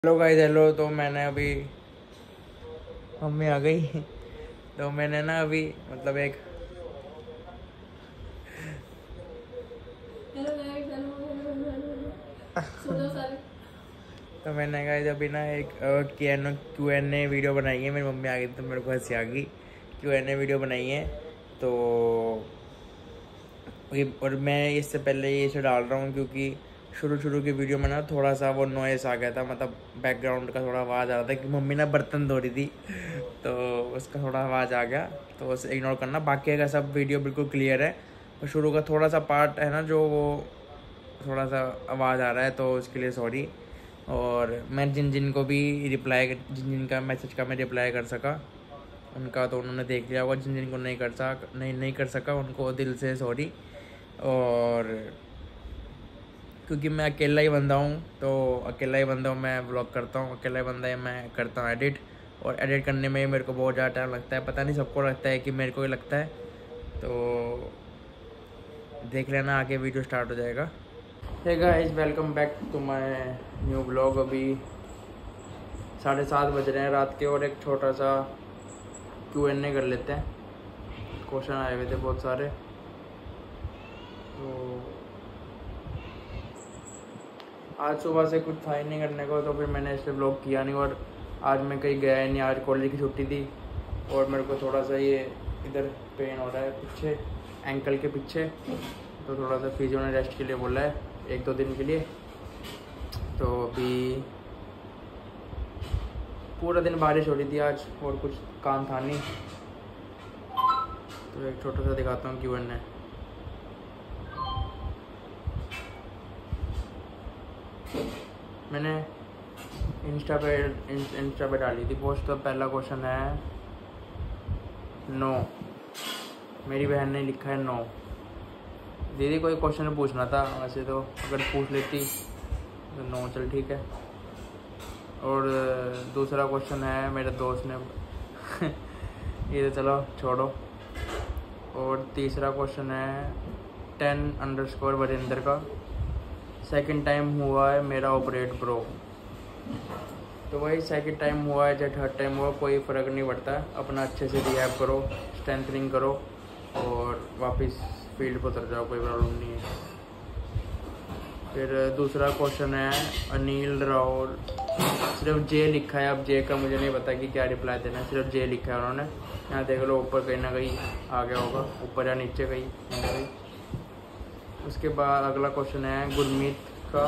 Hello guys, hello. तो मैंने अभी मम्मी आ गई तो मैंने ना अभी मतलब एक hello guys, hello hello hello hello सो जाओ सारे। तो मैंने गाइस अभी ना एक Q&A वीडियो बनाई है। मेरी मम्मी आ गई तो मेरे को हंसी आ गई। Q&A वीडियो बनाई है तो और मैं इससे पहले ये इसे डाल रहा हूँ क्योंकि शुरू की वीडियो में ना थोड़ा सा वो नॉइस आ गया था, मतलब बैकग्राउंड का थोड़ा आवाज़ आ रहा था कि मम्मी ना बर्तन धो रही थी तो उसका थोड़ा आवाज़ आ गया, तो उसे इग्नोर करना। बाकी का सब वीडियो बिल्कुल क्लियर है, और शुरू का थोड़ा सा पार्ट है ना जो वो थोड़ा सा आवाज़ आ रहा है, तो उसके लिए सॉरी। और मैं जिन को भी रिप्लाई, जिन का मैसेज का मैं रिप्लाई कर सका उनका तो उन्होंने देख लिया होगा, जिन को नहीं कर सका उनको दिल से सॉरी। और क्योंकि मैं अकेला ही बंदा हूँ, तो अकेला ही बंदा हूँ, मैं व्लॉग करता हूँ, अकेला ही बंदा है, मैं करता हूँ एडिट। और एडिट करने में मेरे को बहुत ज़्यादा टाइम लगता है, पता नहीं सबको लगता है कि मेरे को ही लगता है। तो देख लेना, आगे वीडियो स्टार्ट हो जाएगा। Hey guys, welcome back to my new blog. अभी 7:30 बज रहे हैं रात के, और एक छोटा सा Q&A कर लेते हैं। क्वेश्चन आए हुए थे बहुत सारे, तो आज सुबह से कुछ था ही नहीं करने को, तो फिर मैंने इसलिए ब्लॉग किया नहीं। और आज मैं कहीं गया ही नहीं, आज कॉलेज की छुट्टी थी। और मेरे को थोड़ा सा ये इधर पेन हो रहा है पीछे, एंकल के पीछे, तो थोड़ा सा फिजियो ने रेस्ट के लिए बोला है 1-2 दिन के लिए। तो अभी पूरा दिन बारिश हो रही थी आज, और कुछ काम था नहीं, तो एक छोटा सा दिखाता हूँ Q&A। मैंने इंस्टा पे डाली थी पोस्ट। तो पहला क्वेश्चन है नो। मेरी बहन ने लिखा है नो। दीदी कोई क्वेश्चन पूछना था, वैसे तो अगर पूछ लेती तो नो, चल ठीक है। और दूसरा क्वेश्चन है मेरे दोस्त ने ये तो चलो छोड़ो। और तीसरा क्वेश्चन है 10_ वरिंदर का, सेकंड टाइम हुआ है मेरा ऑपरेट ब्रो। तो वही सेकंड टाइम हुआ है चाहे थर्ड टाइम हुआ, कोई फ़र्क नहीं पड़ता। अपना अच्छे से रिहैब करो, स्ट्रेंथनिंग करो, और वापस फील्ड पर उतर जाओ, कोई प्रॉब्लम नहीं है। फिर दूसरा क्वेश्चन है अनिल राहुल, सिर्फ जे लिखा है। अब जे का मुझे नहीं पता कि क्या रिप्लाई देना है, सिर्फ जे लिखा है उन्होंने। यहाँ देख लो ऊपर कहीं ना कहीं आ गया होगा, ऊपर या नीचे कहीं। उसके बाद अगला क्वेश्चन है गुरमीत का,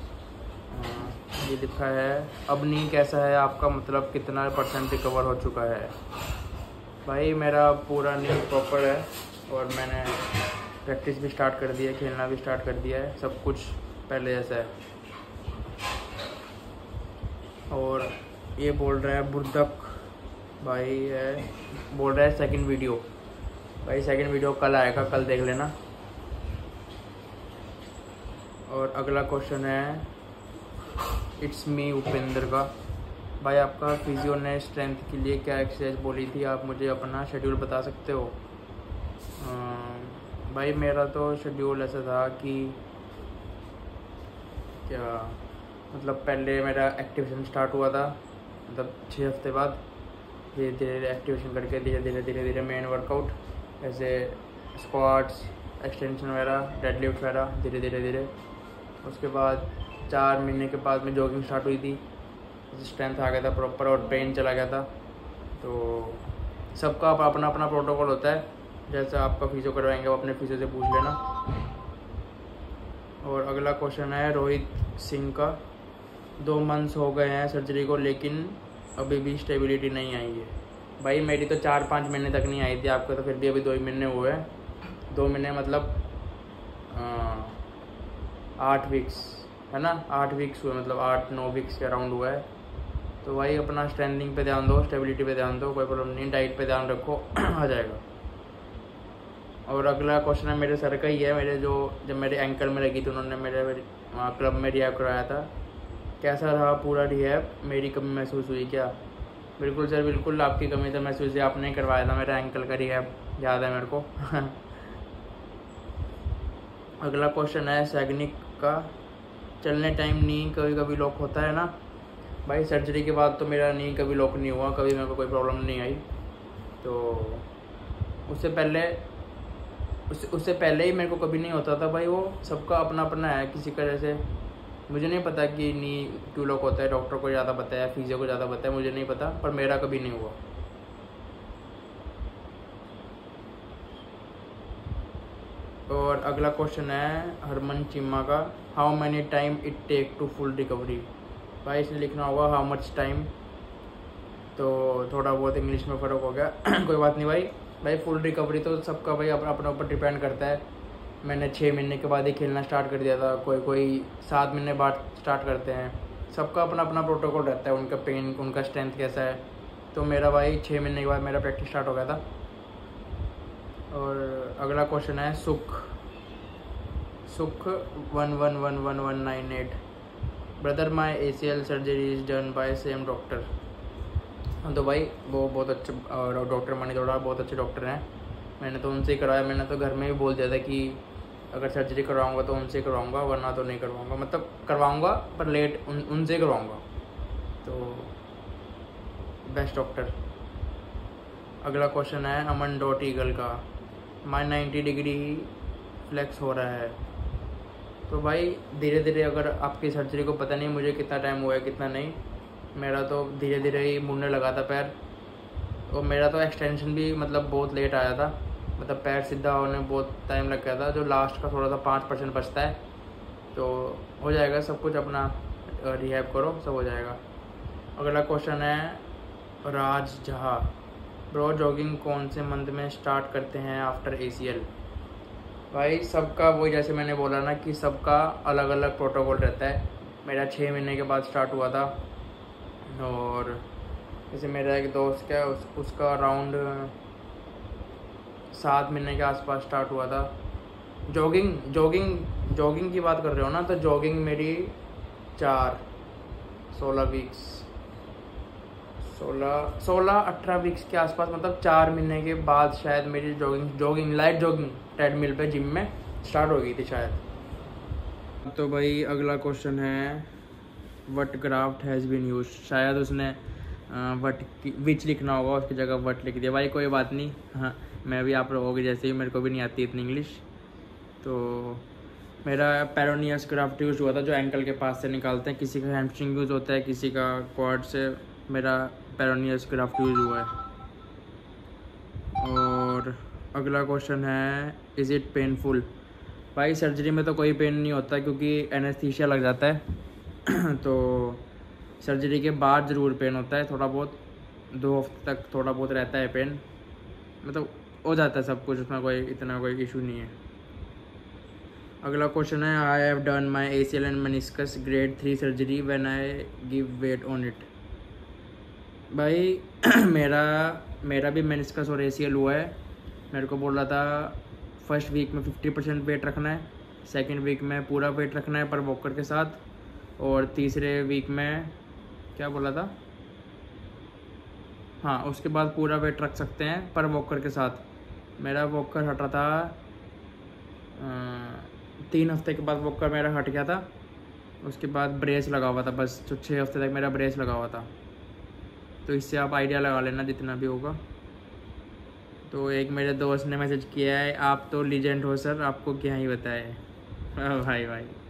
ये लिखा है अब नी कैसा है आपका, मतलब कितना % रिकवर हो चुका है। भाई मेरा पूरा नी प्रॉपर है, और मैंने प्रैक्टिस भी स्टार्ट कर दी है, खेलना भी स्टार्ट कर दिया है, सब कुछ पहले जैसा है। और ये बोल रहा है बुर्दक भाई है, बोल रहा है सेकंड वीडियो। भाई सेकंड वीडियो कल आएगा, कल देख लेना। और अगला क्वेश्चन है इट्स मी उपेंद्र का, भाई आपका फिजियो ने स्ट्रेंथ के लिए क्या एक्सरसाइज बोली थी, आप मुझे अपना शेड्यूल बता सकते हो। भाई मेरा तो शेड्यूल ऐसा था कि क्या मतलब, पहले मेरा एक्टिवेशन स्टार्ट हुआ था, मतलब 6 हफ्ते बाद धीरे धीरे एक्टिवेशन करके धीरे धीरे मेन वर्कआउट, जैसे स्क्वाट्स, एक्सटेंशन वगैरह, डेडलिफ्ट वगैरह, धीरे। उसके बाद 4 महीने के बाद में जॉगिंग स्टार्ट हुई थी, स्ट्रेंथ आ गया था प्रॉपर, और पेन चला गया था। तो सबका अपना अपना प्रोटोकॉल होता है, जैसा आपका फिजियो करवाएंगे वो अपने फिजियो से पूछ लेना। और अगला क्वेश्चन है रोहित सिंह का, 2 मंथ्स हो गए हैं सर्जरी को, लेकिन अभी भी स्टेबिलिटी नहीं आई है। भाई मेरी तो 4-5 महीने तक नहीं आई थी, आपका तो फिर भी अभी 2 महीने हुए हैं। 2 महीने मतलब 8 वीक्स है ना, 8 वीक्स हुए, मतलब 8-9 वीक्स के अराउंड हुआ है। तो भाई अपना स्ट्रेंथनिंग पे ध्यान दो, स्टेबिलिटी पे ध्यान दो, कोई प्रॉब्लम नहीं, डाइट पे ध्यान रखो आ जाएगा। और अगला क्वेश्चन है मेरे सर का ही है, मेरे जब मेरे एंकल में लगी थी उन्होंने मेरे क्लब में रिहैब करवाया था, कैसा रहा पूरा रिहैब, मेरी कमी महसूस हुई क्या। बिल्कुल सर, बिल्कुल आपकी कमी तो महसूस हुई, आपने करवाया था मेरा एंकल का रिहैब, याद है मेरे को अगला क्वेश्चन है सैगनिक का, चलने टाइम नी कभी कभी लॉक होता है ना। भाई सर्जरी के बाद तो मेरा नी कभी लॉक नहीं हुआ, कभी मेरे को कोई प्रॉब्लम नहीं आई। तो उससे पहले ही मेरे को कभी नहीं होता था भाई। वो सबका अपना अपना है, किसी का जैसे मुझे नहीं पता कि नी क्यों लॉक होता है, डॉक्टर को ज़्यादा पता है, फिजियो को ज़्यादा पता है, मुझे नहीं पता, पर मेरा कभी नहीं हुआ। और अगला क्वेश्चन है हरमन चीमा का, how many time it take to full recovery. भाई इसने लिखना होगा हाउ मच टाइम, तो थोड़ा बहुत इंग्लिश में फ़र्क हो गया कोई बात नहीं भाई फुल रिकवरी तो सबका भाई अपने ऊपर डिपेंड करता है। मैंने 6 महीने के बाद ही खेलना स्टार्ट कर दिया था, कोई 7 महीने बाद स्टार्ट करते हैं, सबका अपना अपना प्रोटोकॉल रहता है, उनका पेन उनका स्ट्रेंथ कैसा है। तो मेरा भाई 6 महीने के बाद मेरा प्रैक्टिस स्टार्ट हो गया था। और अगला क्वेश्चन है Sukh 111198, brother my ACL surgery is done by same doctor. तो भाई वो बहुत अच्छे डॉक्टर मनी थोड़ा बहुत अच्छे डॉक्टर हैं, मैंने तो उनसे ही करवाया। मैंने तो घर में भी बोल दिया था कि अगर सर्जरी करवाऊंगा तो उनसे करवाऊंगा, वरना तो नहीं करवाऊंगा, मतलब करवाऊंगा पर लेट उनसे करवाऊंगा। तो बेस्ट डॉक्टर। अगला क्वेश्चन है अमन डॉट ईगल का, माई 90 डिग्री फ्लेक्स हो रहा है। तो भाई धीरे धीरे, अगर आपकी सर्जरी को पता नहीं मुझे कितना टाइम हुआ है कितना नहीं, मेरा तो धीरे धीरे ही मुड़ने लगा था पैर। और मेरा तो एक्सटेंशन भी मतलब बहुत लेट आया था, मतलब पैर सीधा होने में बहुत टाइम लग गया था। जो लास्ट का थोड़ा सा 5% बचता है, तो हो जाएगा सब कुछ, अपना रिहैब करो सब हो जाएगा। अगला क्वेश्चन है राज झा, ब्रो जॉगिंग कौन से मंथ में स्टार्ट करते हैं आफ्टर ACL। भाई सबका वही, जैसे मैंने बोला ना कि सबका अलग अलग प्रोटोकॉल रहता है। मेरा 6 महीने के बाद स्टार्ट हुआ था, और जैसे मेरा एक दोस्त क्या उसका अराउंड 7 महीने के आसपास स्टार्ट हुआ था। जॉगिंग की बात कर रहे हो ना, तो जॉगिंग मेरी 16 वीक्स 16-18 वीक्स के आसपास, मतलब 4 महीने के बाद शायद मेरी जॉगिंग लाइट जॉगिंग ट्रेडमिल पे जिम में स्टार्ट हो गई थी शायद। तो भाई अगला क्वेश्चन है what graft has been use, शायद उसने विच लिखना होगा, उसकी जगह वट लिख दिया। भाई कोई बात नहीं, हाँ मैं भी आप लोगों की जैसे ही, मेरे को भी नहीं आती इतनी इंग्लिश। तो मेरा पेरोनियस ग्राफ्ट यूज हुआ था, जो एंकल के पास से निकालते हैं, किसी का हैमस्ट्रिंग यूज होता है, किसी का क्वाड से। मेरा पेरोनियस ग्राफ्ट यूज हुआ है। और अगला क्वेश्चन है इज़ इट पेनफुल। भाई सर्जरी में तो कोई पेन नहीं होता, क्योंकि एनेस्थीसिया लग जाता है तो सर्जरी के बाद ज़रूर पेन होता है थोड़ा बहुत, 2 हफ्ते तक थोड़ा बहुत रहता है पेन, मतलब हो जाता है सब कुछ, उसमें कोई इशू नहीं है। अगला क्वेश्चन है I have done my ACL and meniscus grade 3 surgery when I give weight on it. भाई मेरा भी मेनिस्कस और ACL हुआ है। मेरे को बोल रहा था फर्स्ट वीक में 50% वेट रखना है, सेकंड वीक में पूरा वेट रखना है पर वॉकर के साथ, और तीसरे वीक में क्या बोला था, हाँ उसके बाद पूरा वेट रख सकते हैं पर वॉकर के साथ। मेरा वॉकर हटा था 3 हफ्ते के बाद वॉकर मेरा हट गया था, उसके बाद ब्रेस लगा हुआ था, बस जो 6 हफ्ते तक मेरा ब्रेस लगा हुआ था। तो इससे आप आइडिया लगा लेना जितना भी होगा। तो एक मेरे दोस्त ने मैसेज किया है, आप तो लीजेंड हो सर, आपको क्या ही बताए। भाई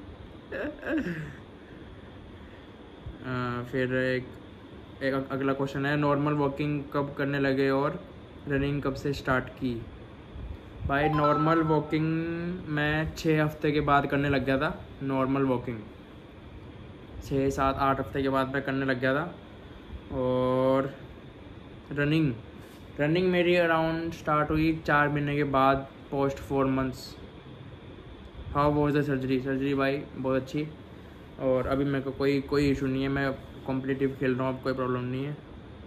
फिर एक अगला क्वेश्चन है नॉर्मल वॉकिंग कब करने लगे और रनिंग कब से स्टार्ट की। भाई नॉर्मल वॉकिंग मैं 6 हफ्ते के बाद करने लग गया था। नॉर्मल वॉकिंग 6, 7, 8 हफ्ते के बाद मैं करने लग गया था। और रनिंग मेरी अराउंड स्टार्ट हुई 4 महीने के बाद, post 4 months. How was the surgery भाई बहुत अच्छी, और अभी मेरे को कोई इशू नहीं है, मैं कॉम्पिटिटिव खेल रहा हूँ, अब कोई प्रॉब्लम नहीं है।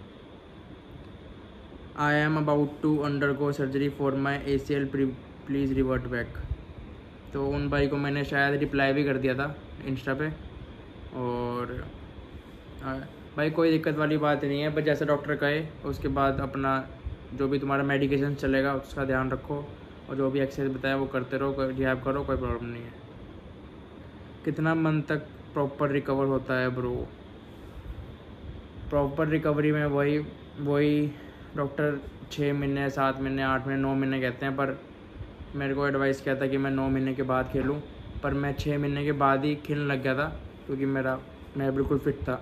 I am about to undergo surgery for my ACL please revert back. तो उन भाई को मैंने शायद रिप्लाई भी कर दिया था इंस्टा पे। और भाई कोई दिक्कत वाली बात नहीं है, बस जैसे डॉक्टर कहे उसके बाद अपना जो भी तुम्हारा मेडिकेशन चलेगा उसका ध्यान रखो, और जो भी एक्सरसाइज बताया वो करते रहो, रिहैब करो, कोई प्रॉब्लम नहीं है। कितना मंथ तक प्रॉपर रिकवर होता है ब्रो। प्रॉपर रिकवरी में वही डॉक्टर 6 महीने, 7 महीने, 8 महीने, 9 महीने कहते हैं, पर मेरे को एडवाइस किया था कि मैं 9 महीने के बाद खेलूं, पर मैं 6 महीने के बाद ही खेलने लग गया था क्योंकि मैं बिल्कुल फिट था।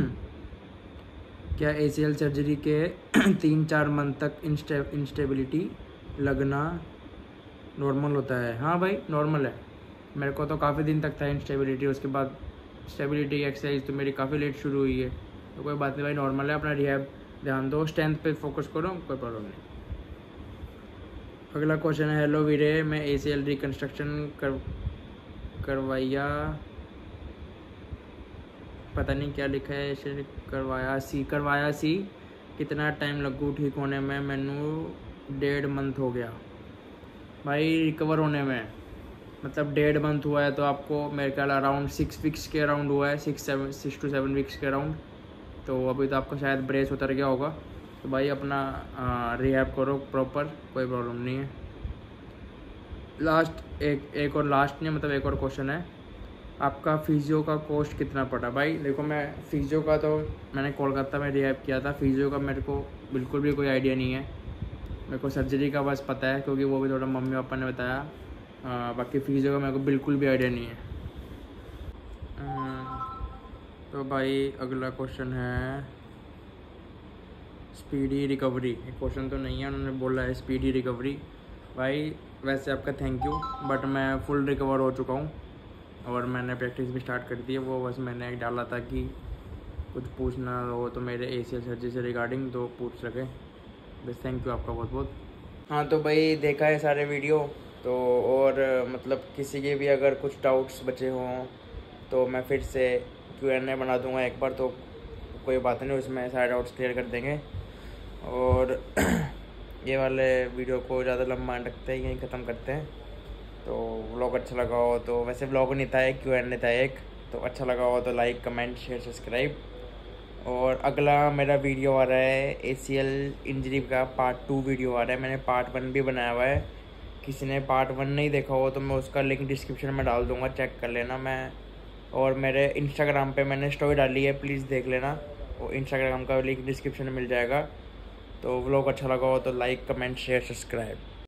क्या ACL सर्जरी के 3-4 मंथ तक इंस्टेबिलिटी लगना नॉर्मल होता है? हाँ भाई, नॉर्मल है। मेरे को तो काफ़ी दिन तक था इंस्टेबिलिटी, उसके बाद स्टेबिलिटी एक्सरसाइज तो मेरी काफ़ी लेट शुरू हुई है, तो कोई बात नहीं भाई, नॉर्मल है। अपना रिहैब ध्यान दो, स्ट्रेंथ पे फोकस करो, कोई प्रॉब्लम नहीं। अगला क्वेश्चन है, हेलो वीरे, मैं ACL रिकन्स्ट्रक्शन करवाया, पता नहीं क्या लिखा है, ऐसे करवाया सी कितना टाइम लगू ठीक होने में? मैनू 1.5 मंथ हो गया भाई रिकवर होने में, मतलब 1.5 मंथ हुआ है, तो आपको मेरे ख्याल अराउंड 6 वीक्स के अराउंड हुआ है, 6 to 7 वीक्स के अराउंड। तो अभी तो आपका शायद ब्रेस उतर गया होगा, तो भाई अपना रिहैब करो प्रॉपर, कोई प्रॉब्लम नहीं है। लास्ट एक और लास्ट नहीं, मतलब एक और क्वेश्चन है, आपका फिजियो का कॉस्ट कितना पड़ा? भाई देखो, मैं फिजियो का तो मैंने कोलकाता में रिहैब किया था, फिजियो का मेरे को बिल्कुल भी कोई आइडिया नहीं है। मेरे को सर्जरी का बस पता है क्योंकि वो भी थोड़ा मम्मी पापा ने बताया, बाकी फिजियो का मेरे को बिल्कुल भी आइडिया नहीं है। तो भाई अगला क्वेश्चन है, स्पीडी रिकवरी। क्वेश्चन तो नहीं है, उन्होंने बोला है स्पीडी रिकवरी। भाई वैसे आपका थैंक यू, बट मैं फुल रिकवर हो चुका हूँ और मैंने प्रैक्टिस भी स्टार्ट कर दी है। वो बस मैंने एक डाला था कि कुछ पूछना हो तो मेरे ACL सर्जरी से रिगार्डिंग तो पूछ सके। बस थैंक यू आपका बहुत बहुत। हाँ तो भाई देखा है सारे वीडियो, तो और मतलब किसी के भी अगर कुछ डाउट्स बचे हों तो मैं फिर से Q&A बना दूंगा एक बार, तो कोई बात नहीं, उसमें सारे डाउट्स क्लियर कर देंगे। और ये वाले वीडियो को ज़्यादा लंबा रखते हैं, यहीं ख़त्म करते हैं। तो व्लॉग अच्छा लगा हो तो, वैसे व्लॉग नहीं था, एक Q&A था एक, तो अच्छा लगा हो तो लाइक, कमेंट, शेयर, सब्सक्राइब। और अगला मेरा वीडियो आ रहा है ACL इंजरी का पार्ट 2 वीडियो आ रहा है। मैंने पार्ट 1 भी बनाया हुआ है, किसी ने पार्ट 1 नहीं देखा हो तो मैं उसका लिंक डिस्क्रिप्शन में डाल दूँगा, चेक कर लेना। मैं और मेरे इंस्टाग्राम पे मैंने स्टोरी डाली है, प्लीज़ देख लेना, वो इंस्टाग्राम का लिंक डिस्क्रिप्शन में मिल जाएगा। तो व्लॉग अच्छा लगा हो तो लाइक, कमेंट, शेयर, सब्सक्राइब।